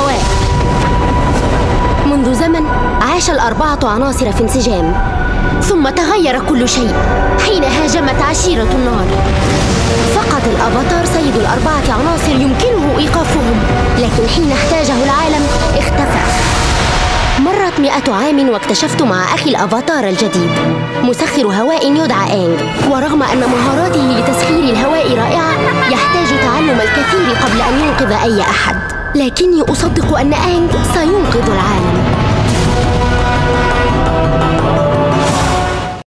الهواء. منذ زمن عاش الأربعة عناصر في انسجام، ثم تغير كل شيء حين هاجمت عشيرة النار. فقد الأفاتار سيد الأربعة عناصر يمكنه إيقافهم، لكن حين احتاجه العالم اختفى. مرت 100 عام واكتشفت مع أخي الأفاتار الجديد مسخر هواء يدعى آنج، ورغم أن مهاراته لتسخير الهواء رائعة يحتاج تعلم الكثير قبل أن ينقذ أي أحد، لكني أصدق أن آنج سينقذ العالم.